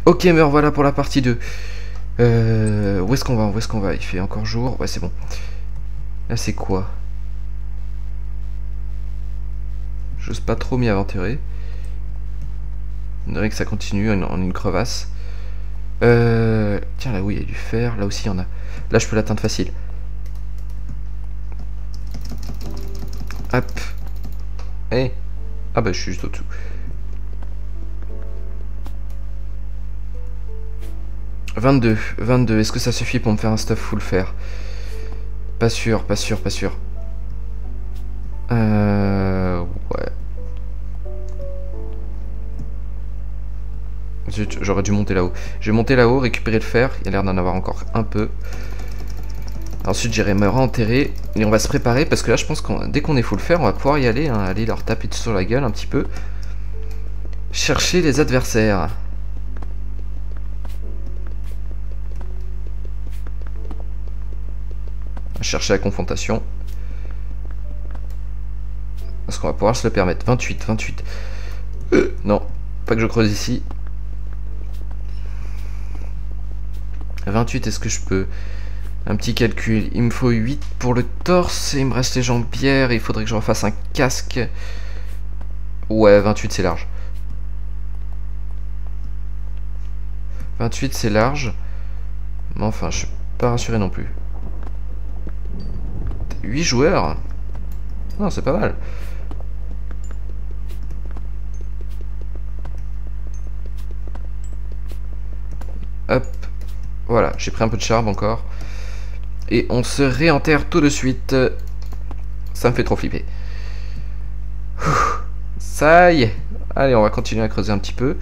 Ok, mais voilà pour la partie 2. Où est-ce qu'on va? Où est-ce qu'on va? Il fait encore jour. Ouais, c'est bon. Là, c'est quoi? J'ose pas trop m'y aventurer. On dirait que ça continue en une crevasse. Tiens, là où il y a du fer, là aussi il y en a. Là, je peux l'atteindre facile. Hop. Eh. Ah bah, je suis juste au-dessous. « 22. Est-ce que ça suffit pour me faire un stuff full fer? Pas sûr, pas sûr, pas sûr. Ouais. Zut, j'aurais dû monter là-haut. Je vais monter là-haut, récupérer le fer. Il y a l'air d'en avoir encore un peu. Ensuite, j'irai me renterrer. Et on va se préparer parce que là, je pense que dès qu'on est full fer, on va pouvoir y aller. Hein, aller leur taper sur la gueule un petit peu. Chercher les adversaires. Chercher la confrontation. Parce qu'on va pouvoir se le permettre. 28. Non, pas que je creuse ici. 28, est-ce que je peux? Un petit calcul. Il me faut 8 pour le torse. Et il me reste les jambières. Il faudrait que je refasse un casque. Ouais, 28 c'est large. 28 c'est large. Mais enfin, je suis pas rassuré non plus. 8 joueurs? Non, c'est pas mal. Hop. Voilà, j'ai pris un peu de charbon encore. Et on se réenterre tout de suite. Ça me fait trop flipper. Ça y est. Allez, on va continuer à creuser un petit peu.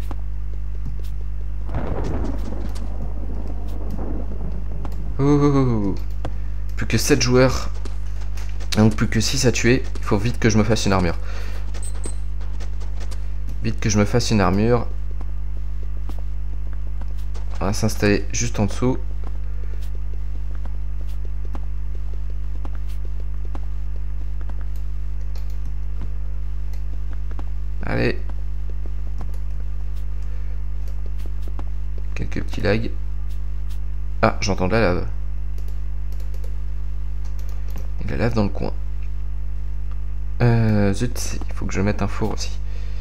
Plus que 7 joueurs. Donc plus que 6 à tuer. Il faut vite que je me fasse une armure. Vite que je me fasse une armure. On va s'installer juste en dessous. Allez. Quelques petits lags. Ah, j'entends de la lave. Il y a la lave dans le coin. Zut, il faut que je mette un four aussi.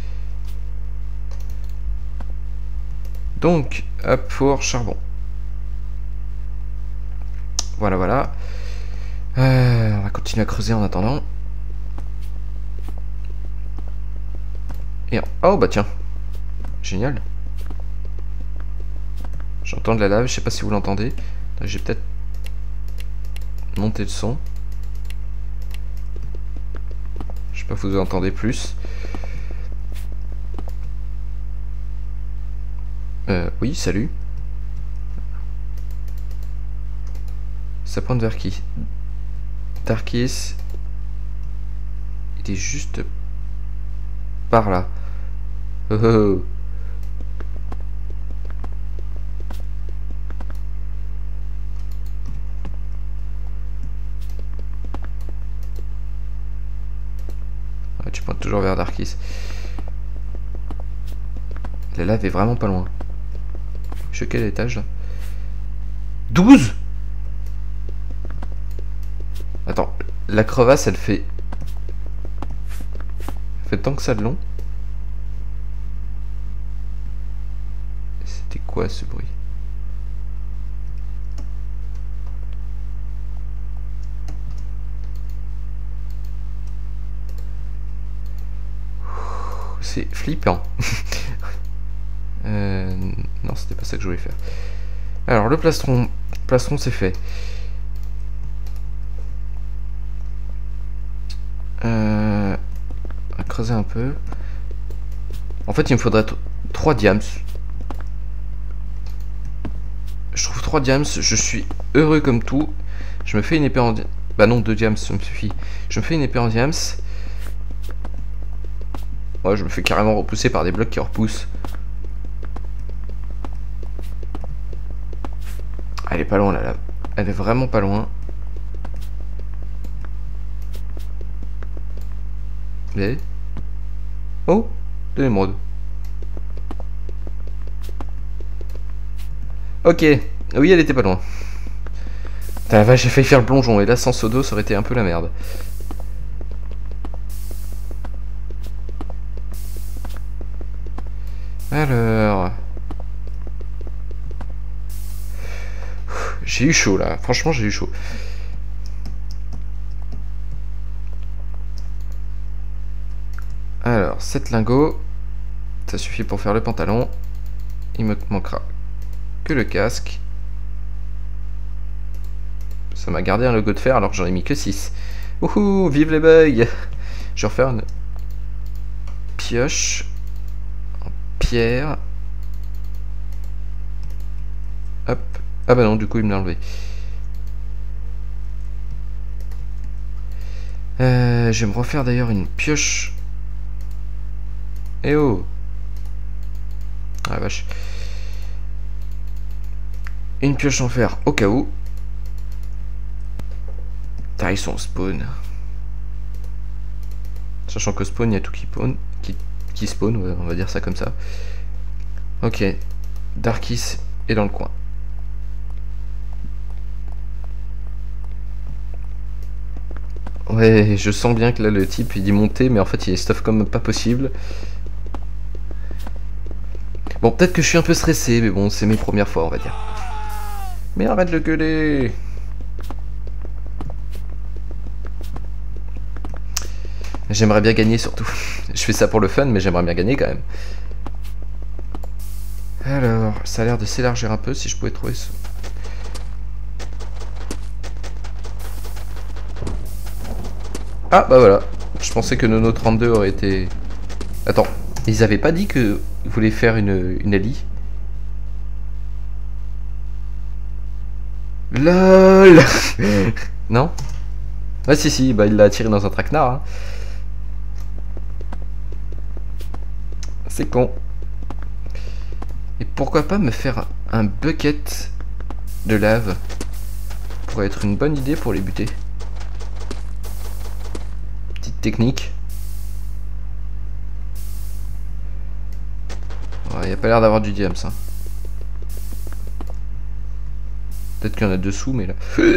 Donc, hop, four, charbon. Voilà. On va continuer à creuser en attendant. Et oh bah tiens. Génial. J'entends de la lave, je sais pas si vous l'entendez. J'ai peut-être monté le son. Je sais pas si vous entendez plus. Oui, salut. Ça pointe vers qui? Darkis. Il est juste par là. Oh. Ouais, tu pointes toujours vers Darkis. La lave est vraiment pas loin. Je suis à quel étage là? 12. Attends, la crevasse elle fait tant que ça de long. C'était quoi ce bruit? C'est flippant. Non, c'était pas ça que je voulais faire. Alors, le plastron. Plastron, c'est fait. On va creuser un peu. En fait, il me faudrait 3 diams. Je trouve 3 diams. Je suis heureux comme tout. Je me fais une épée en diams. Bah non, 2 diams, ça me suffit. Je me fais une épée en diams. Ouais, je me fais carrément repousser par des blocs qui repoussent. Elle est pas loin là. Elle est vraiment pas loin. Et... oh, de l'émeraude. Ok. Oui, elle était pas loin. Putain, la vache, j'ai failli faire le plongeon. Et là, sans seau d'eau, ça aurait été un peu la merde. Alors... J'ai eu chaud, là. Franchement, j'ai eu chaud. Alors, 7 lingots. Ça suffit pour faire le pantalon. Il me manquera que le casque. Ça m'a gardé un logo de fer alors que j'en ai mis que 6. Wouhou, vive les bugs. Je vais refaire une pioche en pierre. Hop. Ah bah non, du coup il me l'a enlevé. Je vais me refaire d'ailleurs une pioche. Eh oh. Ah vache. Une pioche en fer au cas où. Taille son spawn. Sachant que spawn, il y a tout qui spawn, ouais, on va dire ça comme ça. Ok. Darkis est dans le coin. Ouais, je sens bien que là le type il dit monter, mais en fait il est stuff comme pas possible. Bon, peut-être que je suis un peu stressé, mais bon, c'est mes premières fois, on va dire. Mais arrête de gueuler. J'aimerais bien gagner surtout. Je fais ça pour le fun, mais j'aimerais bien gagner quand même. Alors, ça a l'air de s'élargir un peu si je pouvais trouver ça. Ah, bah voilà. Je pensais que Nono 32 aurait été... Attends, ils avaient pas dit que ils voulaient faire une Ali? LOL. Non? Ah si, bah il l'a attiré dans un traquenard. Hein. C'est con. Et pourquoi pas me faire un bucket de lave? Pourrait être une bonne idée pour les buter. Petite technique. Ouais, il n'y a pas l'air d'avoir du diams. Hein. Peut-être qu'il y en a dessous, mais là...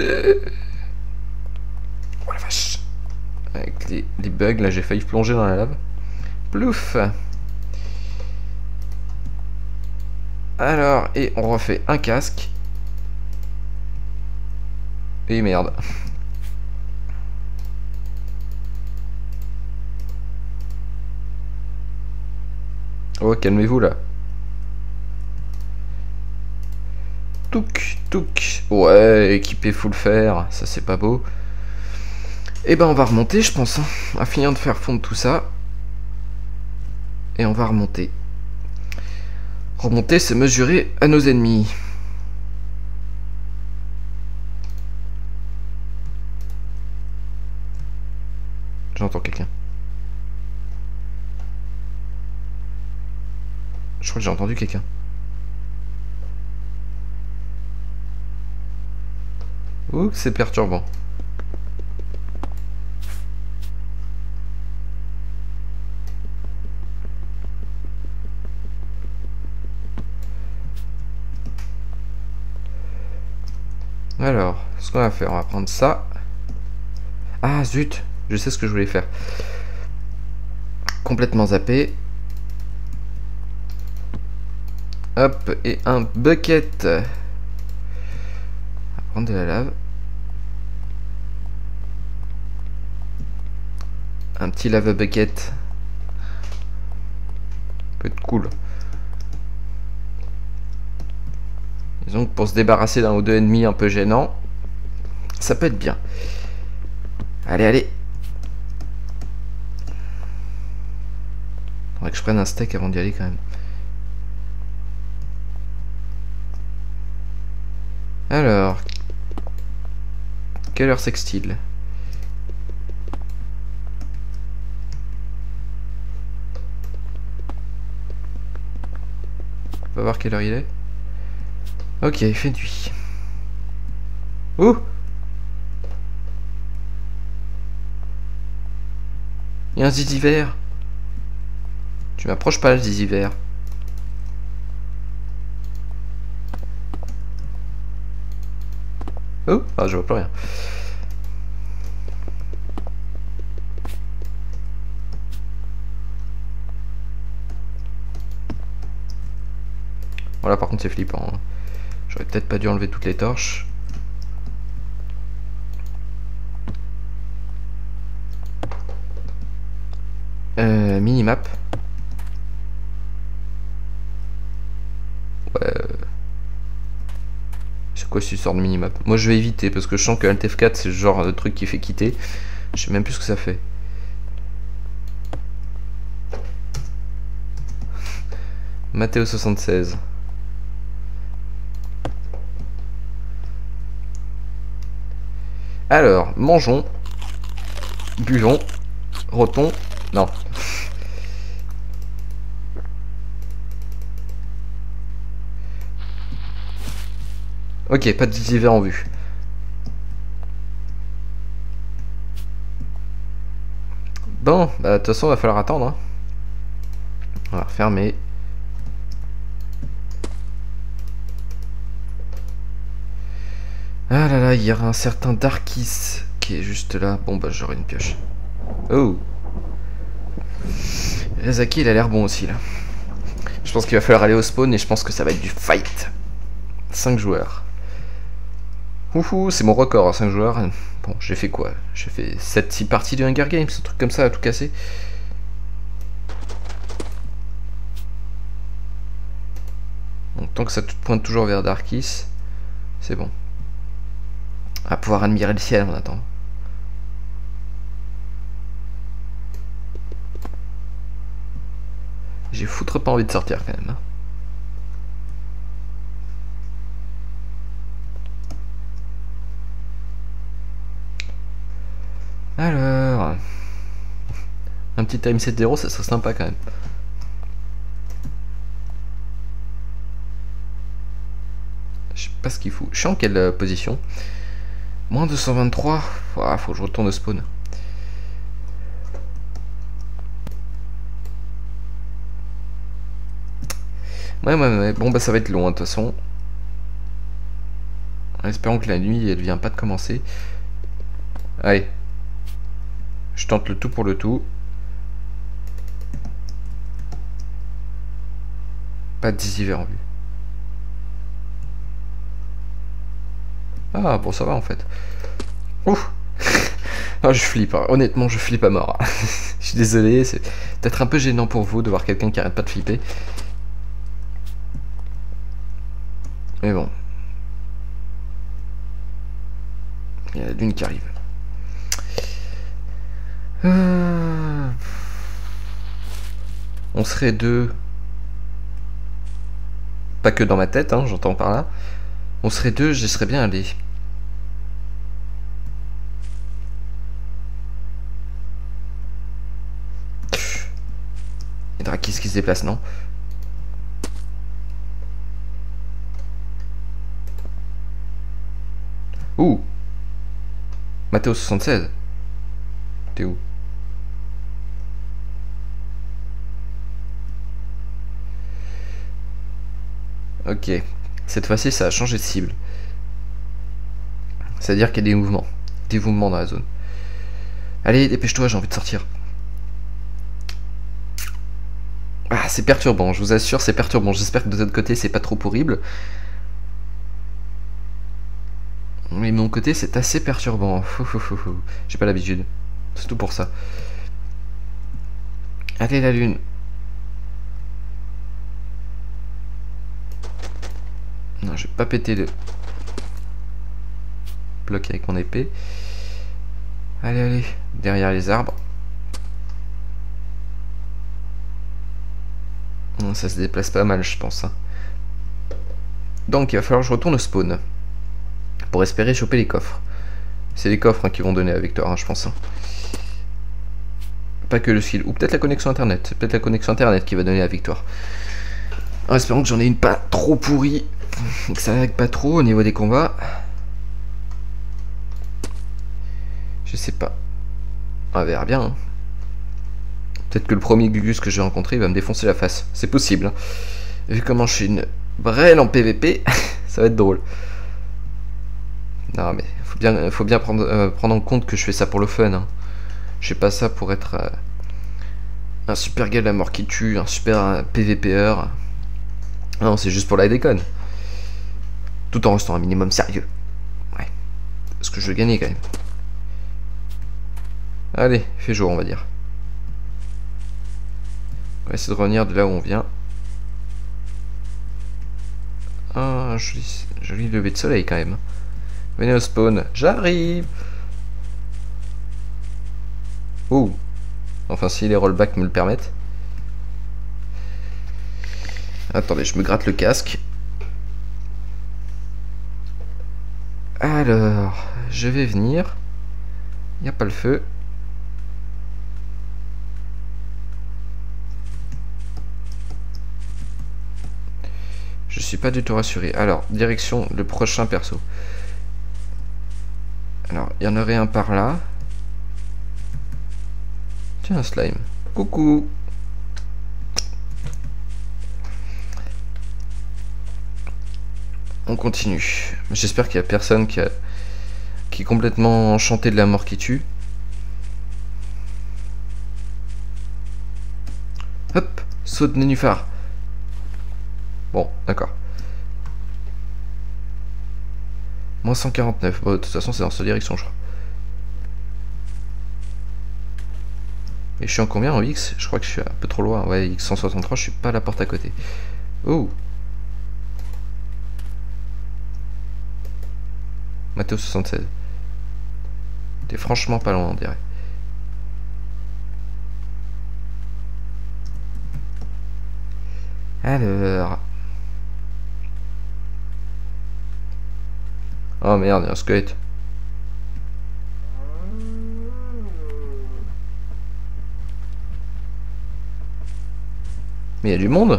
Oh la vache. Avec les bugs, là j'ai failli plonger dans la lave. Plouf. Alors, et on refait un casque. Et merde. Oh, calmez-vous là. Touk, touk. Ouais, équipé full fer, ça c'est pas beau. Et ben on va remonter, je pense. Hein. On va finir de faire fondre tout ça. Et on va remonter. Remonter, c'est mesurer à nos ennemis. J'entends quelqu'un. Je crois que j'ai entendu quelqu'un. Ouh, c'est perturbant. Alors, ce qu'on va faire, on va prendre ça. Ah zut, je sais ce que je voulais faire. Complètement zappé. Hop, et un bucket. On va prendre de la lave. Un petit lava bucket. Peut être cool. Disons que pour se débarrasser d'un ou deux ennemis un peu gênants, ça peut être bien. Allez, allez. Faudrait que je prenne un steak avant d'y aller quand même. Alors. Quelle heure c'est-il? On va voir quelle heure il est. Ok, il fait nuit. Ouh! Il y a un zizi vert. Tu m'approches pas le zizi vert. Oh, ah, je vois plus rien. Voilà, par contre c'est flippant, hein. J'aurais peut-être pas dû enlever toutes les torches. Minimap. Ouais. C'est quoi ce sort de minimap? Moi je vais éviter parce que je sens que Alt F4 c'est le genre de truc qui fait quitter. Je sais même plus ce que ça fait. Mathéo 76. Alors, mangeons, buvons, rotons. Non. Ok, pas de divers en vue. Bon, bah de toute façon, il va falloir attendre. Hein. On va refermer. Ah là là, il y aura un certain Darkis qui est juste là. Bon, bah j'aurai une pioche. Oh. Rezaki, il a l'air bon aussi là. Je pense qu'il va falloir aller au spawn et je pense que ça va être du fight. 5 joueurs. Ouhou, c'est mon record, hein, 5 joueurs. Bon, j'ai fait quoi? J'ai fait 7-6 parties de Hunger Games, un truc comme ça, à tout casser. Donc, tant que ça pointe toujours vers Darkis, c'est bon. On va pouvoir admirer le ciel en attendant. J'ai foutre pas envie de sortir quand même. Hein. Alors, un petit time set 0, ça serait sympa quand même. Je sais pas ce qu'il faut. Je suis en quelle position? Moins 223. Ah, faut que je retourne au spawn. Ouais. Bon, bah ça va être long, de toute façon. En espérant que la nuit, elle vient pas de commencer. Allez. Je tente le tout pour le tout. Pas de 10 hivers en vue. Ah, bon, ça va en fait. Ouf. Ah, je flippe, hein. Honnêtement, je flippe à mort. Je suis désolé, c'est peut-être un peu gênant pour vous de voir quelqu'un qui arrête pas de flipper. Mais bon. Il y a la lune qui arrive. On serait deux. Pas que dans ma tête, hein, j'entends par là. On serait deux, j'y serais bien allé. Il y a Drakis qui se déplace, non? Ouh! Mathéo 76. T'es où? Ok. Cette fois-ci, ça a changé de cible. C'est-à-dire qu'il y a des mouvements. Des mouvements dans la zone. Allez, dépêche-toi, j'ai envie de sortir. Ah, c'est perturbant, je vous assure, c'est perturbant. J'espère que de votre côté, c'est pas trop horrible. Mais de mon côté, c'est assez perturbant. J'ai pas l'habitude. C'est tout pour ça. Allez, la lune. Non, je vais pas péter le bloc avec mon épée. Allez. Derrière les arbres. Ça se déplace pas mal, je pense. Hein. Donc, il va falloir que je retourne au spawn. Pour espérer choper les coffres. C'est les coffres, hein, qui vont donner la victoire, hein, je pense. Hein. Pas que le skill. Ou peut-être la connexion internet. C'est peut-être la connexion internet qui va donner la victoire. En espérant que j'en ai une pas trop pourrie. Que ça lag pas trop au niveau des combats. Je sais pas. On verra bien. Hein. Peut-être que le premier Gugus que j'ai rencontré va me défoncer la face. C'est possible. Hein. Vu comment je suis une brêle en PVP, ça va être drôle. Non mais faut bien prendre en compte que je fais ça pour le fun. Hein. Je fais pas ça pour être un super gars de la mort qui tue, un super PVPer. Non, c'est juste pour la déconne. Tout en restant un minimum sérieux. Ouais. Parce que je veux gagner quand même. Allez, il fait jour on va dire. On va essayer de revenir de là où on vient. Ah, joli lever de soleil quand même. Venez au spawn, j'arrive. Oh. Enfin si les rollbacks me le permettent. Attendez, je me gratte le casque. Alors, je vais venir. Il n'y a pas le feu. Je suis pas du tout rassuré. Alors, direction le prochain perso. Alors, il y en aurait un par là. Tiens, un slime. Coucou. On continue. J'espère qu'il y a personne qui est complètement enchanté de la mort qui tue. Hop, saut de nénuphar. Bon, d'accord. Moins 149. Bon, de toute façon, c'est dans cette direction, je crois. Et je suis en combien en X? Je crois que je suis un peu trop loin. Ouais, X 163, je suis pas à la porte à côté. Oh. Mathéo 76. T'es franchement pas loin, on dirait. Alors. Oh merde, il y a un squelette. Mais il y a du monde.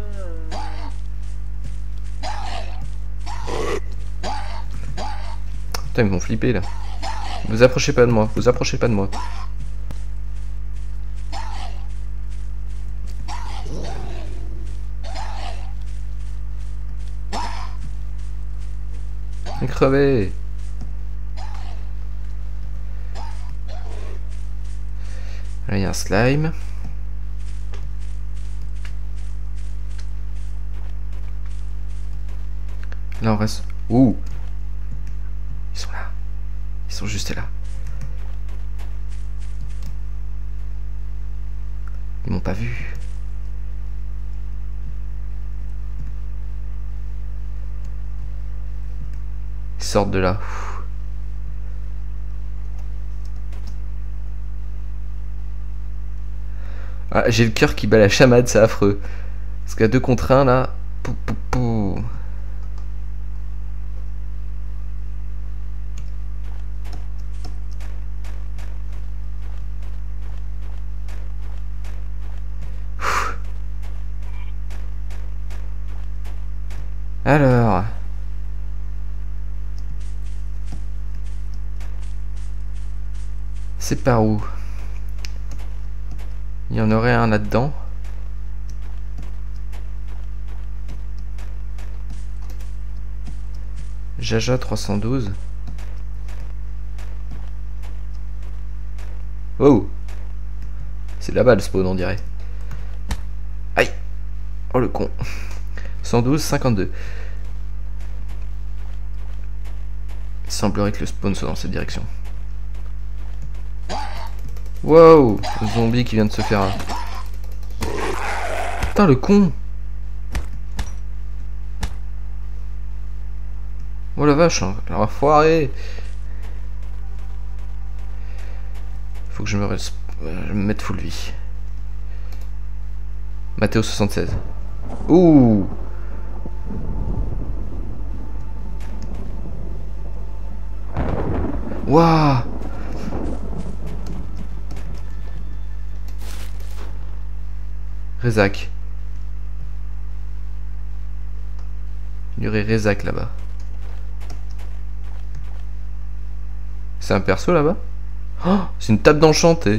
Putain, ils m'ont flippé là. Vous approchez pas de moi, vous approchez pas de moi. Crevé. Là, il y a un slime. Là, on reste... Ouh. Ils sont là. Ils sont juste là. Ils m'ont pas vu. Ils sortent de là. Ah, j'ai le cœur qui bat la chamade, c'est affreux. Parce qu'à 2 contre 1 là. Pou, pou, pou. Alors. C'est par où? Il y en aurait un là-dedans. Jaja 312. Oh. C'est là-bas le spawn on dirait. Aïe. Oh le con. 112, 52. Il semblerait que le spawn soit dans cette direction. Wow, le zombie qui vient de se faire un... Putain le con. Oh la vache, hein. Alors foiré. Faut que je me mette full vie. Mathéo 76. Ouh. Waouh. Rezak. Il y aurait Rezak là-bas. C'est un perso là-bas? Oh, c'est une table d'enchanté.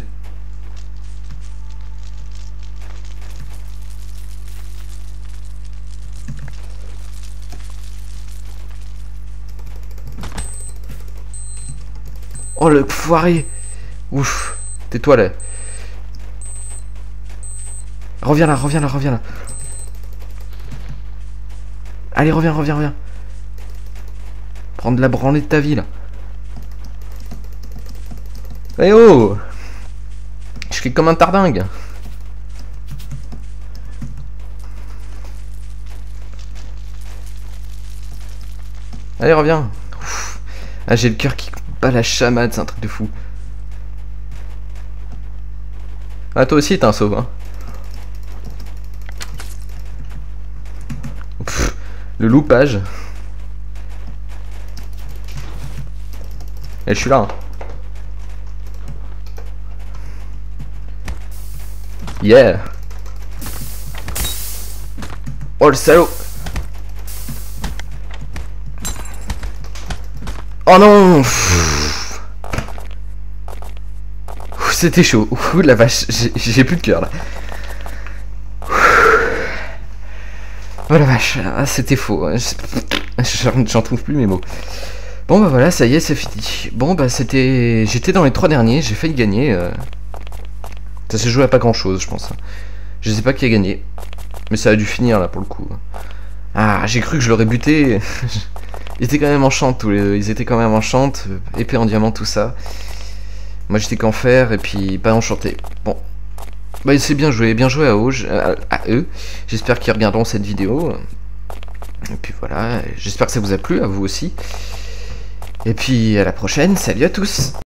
Oh le foiré. Ouf. Tais-toi là. Reviens là, reviens là, reviens là. Allez, reviens, reviens, reviens. Prendre la branlée de ta vie là. Eh oh. Je clique comme un tardingue. Allez, reviens. Ouf. Ah, j'ai le cœur qui bat la chamade, c'est un truc de fou. Ah, toi aussi, t'es un sauve, hein. Pff, le loupage. Et je suis là, hein. Yeah. Oh, le salaud. Oh non. C'était chaud. Ouh la vache, j'ai plus de cœur là. Oh la vache, ah, c'était faux. J'en trouve plus mes mots. Bon bah voilà, ça y est, c'est fini. Bon bah c'était... J'étais dans les 3 derniers, j'ai failli gagner. Ça s'est joué à pas grand chose, je pense. Je sais pas qui a gagné. Mais ça a dû finir là pour le coup. Ah, j'ai cru que je l'aurais buté. Ils étaient quand même en chante tous les deux. Ils étaient quand même en chante, épée en diamant, tout ça. Moi j'étais qu'en fer et puis pas enchanté. Bon. Bah c'est bien joué à eux. J'espère qu'ils regarderont cette vidéo. Et puis voilà, j'espère que ça vous a plu, à vous aussi. Et puis à la prochaine, salut à tous.